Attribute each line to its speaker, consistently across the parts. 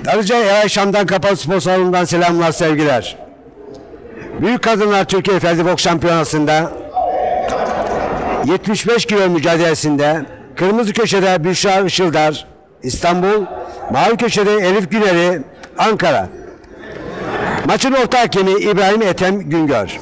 Speaker 1: Darıca Eray Şam'dan Kapalı Spor Salonu'ndan selamlar, sevgiler. Büyük Kadınlar Türkiye Ferdi Boks Şampiyonası'nda 75 kilo mücadelesinde kırmızı köşede Büşra Işıldar, İstanbul, mavi köşede Elif Güner'i, Ankara. Maçın orta hakemi İbrahim Ethem Güngör.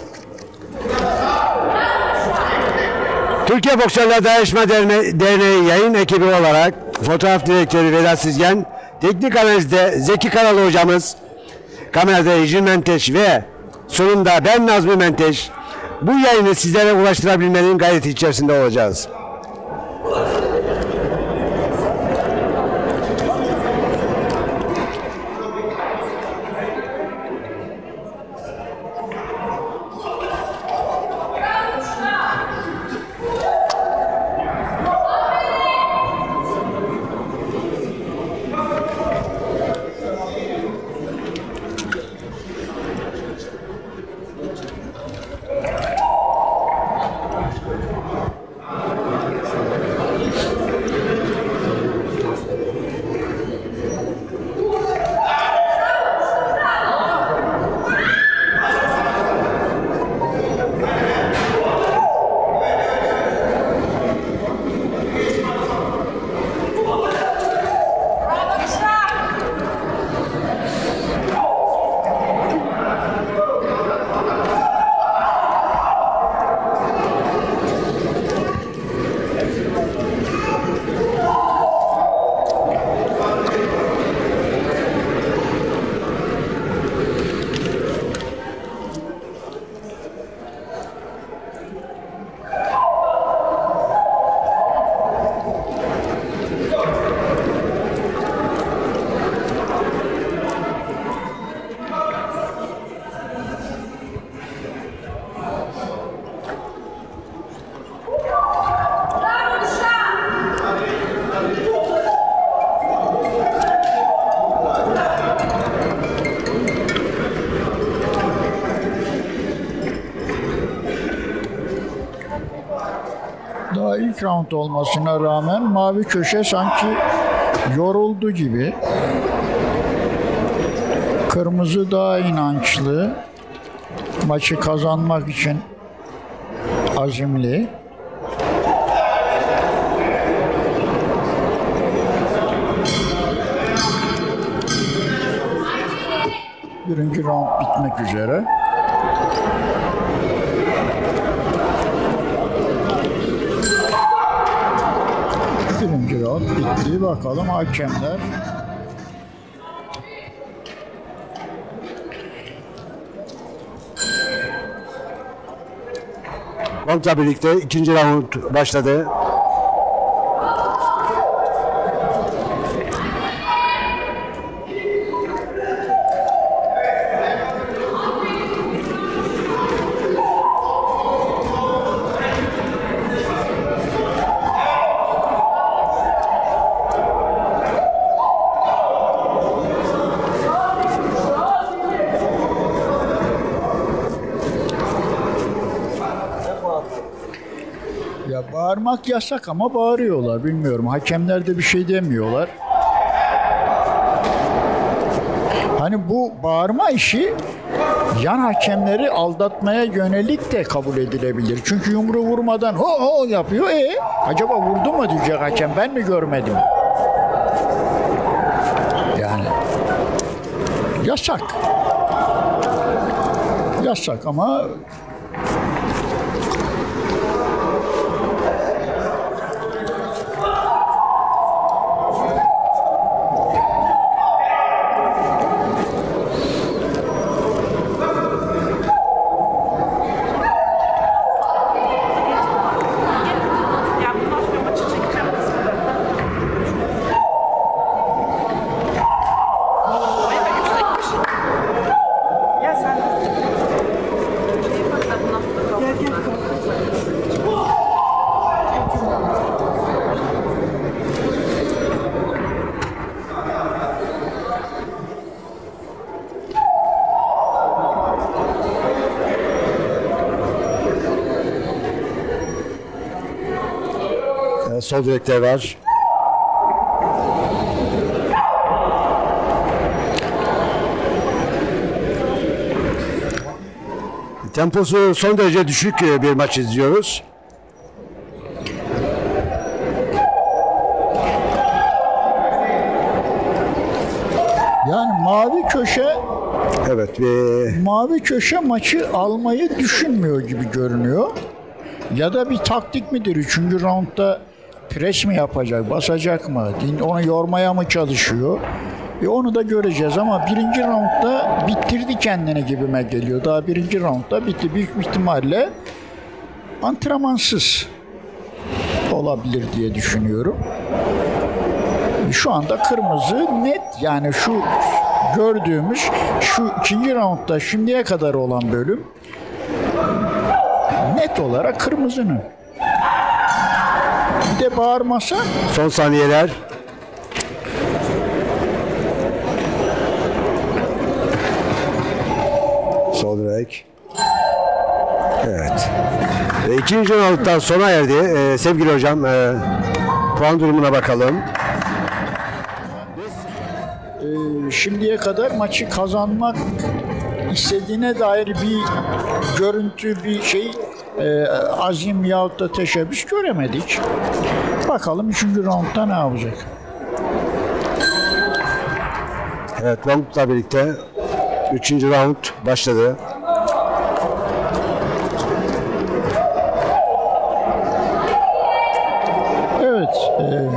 Speaker 1: Türkiye Boksörler Dayanışma Derneği yayın ekibi olarak fotoğraf direktörü Vedat Sizgen, teknik analizde Zeki Karalı hocamız, kamerada Ejin Menteş ve sonunda ben Nazmi Menteş, bu yayını sizlere ulaştırabilmenin gayreti içerisinde olacağız.
Speaker 2: Daha ilk round olmasına rağmen mavi köşe sanki yoruldu gibi. Kırmızı daha inançlı. Maçı kazanmak için azimli. Birinci round bitmek üzere. Birinci round bitti. Bakalım hakemler.
Speaker 1: Roundla birlikte ikinci round başladı.
Speaker 2: Bağırmak yasak ama bağırıyorlar. Bilmiyorum. Hakemler de bir şey demiyorlar. Hani bu bağırma işi yan hakemleri aldatmaya yönelik de kabul edilebilir. Çünkü yumruğu vurmadan ho ho yapıyor. Acaba vurdu mu diyecek hakem. Ben mi görmedim? Yani yasak. Yasak ama
Speaker 1: sol direkte var. Temposu son derece düşük bir maç izliyoruz.
Speaker 2: Yani
Speaker 1: Evet.
Speaker 2: mavi köşe maçı almayı düşünmüyor gibi görünüyor. Ya da bir taktik midir? 3. roundda pres mi yapacak, basacak mı? Onu yormaya mı çalışıyor? Onu da göreceğiz ama 1. roundda bitirdi kendini gibime geliyor. Daha 1. roundda bitti. Büyük ihtimalle antrenmansız olabilir diye düşünüyorum. Şu anda kırmızı net, yani şu gördüğümüz şu 2. roundda şimdiye kadar olan bölüm net olarak kırmızının. Bir de bağırmasa.
Speaker 1: Son saniyeler. Sol direk. Evet. İkinci rounddan sona erdi. Sevgili hocam, puan durumuna bakalım.
Speaker 2: Şimdiye kadar maçı kazanmak istediğine dair bir görüntü, bir şey, azim yahut da teşebbüs göremedik. Bakalım 3. roundda ne yapacak?
Speaker 1: Evet, roundla birlikte 3. round başladı.
Speaker 2: Evet.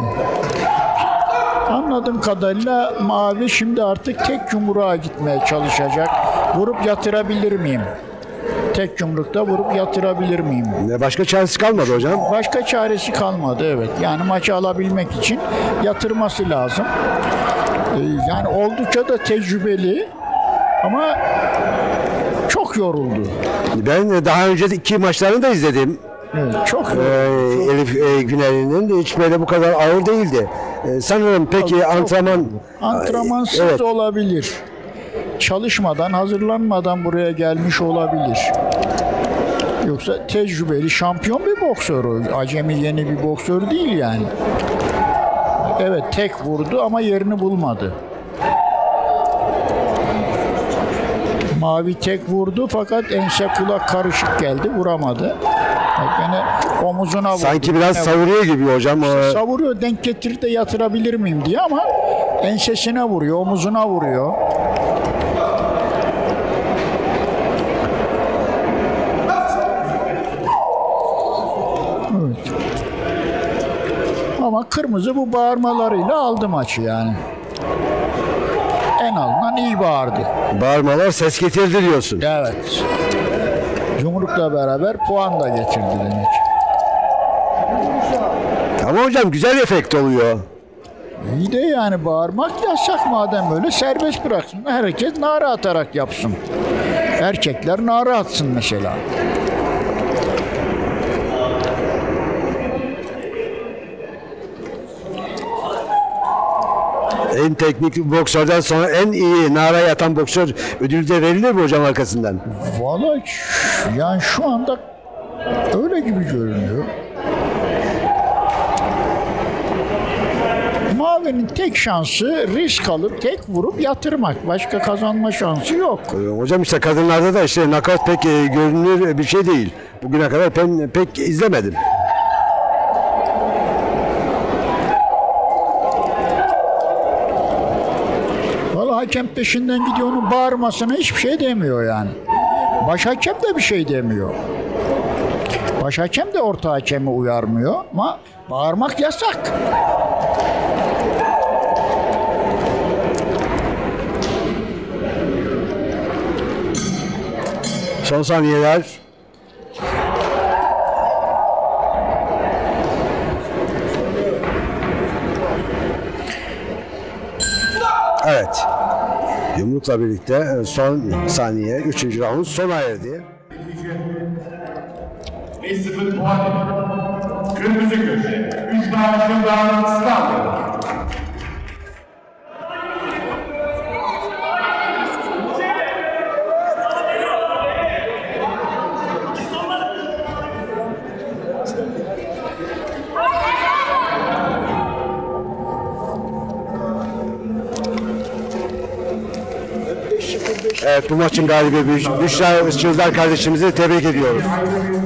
Speaker 2: Anladığım kadarıyla mavi şimdi artık tek yumruğa gitmeye çalışacak. Vurup yatırabilir miyim? Tek yumrukta vurup yatırabilir miyim?
Speaker 1: Başka çaresi kalmadı hocam.
Speaker 2: Başka çaresi kalmadı, evet. Yani maçı alabilmek için yatırması lazım. Yani oldukça da tecrübeli ama çok yoruldu.
Speaker 1: Ben daha önce de 2 maçlarını da izledim.
Speaker 2: Evet, çok
Speaker 1: Elif Güner'in hiç böyle bu kadar ağır değildi. Sanırım peki
Speaker 2: antrenmansız
Speaker 1: evet.
Speaker 2: olabilir. Çalışmadan, hazırlanmadan buraya gelmiş olabilir. Yoksa tecrübeli, şampiyon bir boksör o. Acemi, yeni bir boksör değil yani. Evet, tek vurdu ama yerini bulmadı. Mavi tek vurdu fakat ense kulak karışık geldi, vuramadı. Gene omuzuna vurdu.
Speaker 1: Sanki biraz savuruyor gibi hocam.
Speaker 2: Savuruyor, denk getirir de yatırabilir miyim diye ama ensesine vuruyor, omuzuna vuruyor. Evet. Ama kırmızı bu bağırmalarıyla aldı maçı yani. En azından iyi bağırdı.
Speaker 1: Bağırmalar ses getirdi diyorsun.
Speaker 2: Evet. Yumrukla beraber puan da getirdi demek.
Speaker 1: Ama hocam güzel efekt oluyor.
Speaker 2: İyi de yani bağırmak yasak, madem öyle serbest bıraksın. Herkes nara atarak yapsın. Erkekler nara atsın mesela.
Speaker 1: En teknik boksörden sonra en iyi naraya atan boksör ödülü de verilir mi hocam arkasından?
Speaker 2: Vallahi yani şu anda öyle gibi görünüyor. Mavi'nin tek şansı risk alıp tek vurup yatırmak. Başka kazanma şansı yok.
Speaker 1: Hocam işte kadınlarda da işte nakavt pek görünür bir şey değil. Bugüne kadar pek izlemedim.
Speaker 2: Hakem peşinden gidiyor, onun bağırmasına hiçbir şey demiyor yani. Baş hakem de bir şey demiyor. Baş hakem de orta hakemi uyarmıyor ama bağırmak yasak.
Speaker 1: Son saniyeler. Evet. Yumrukla birlikte son saniye 3. round sona erdi.
Speaker 3: 1-0 puan. Kırmızı köşe. 3 dağın standı.
Speaker 1: Evet, bu maçın galibi Büşra Çığlar kardeşimizi tebrik ediyoruz.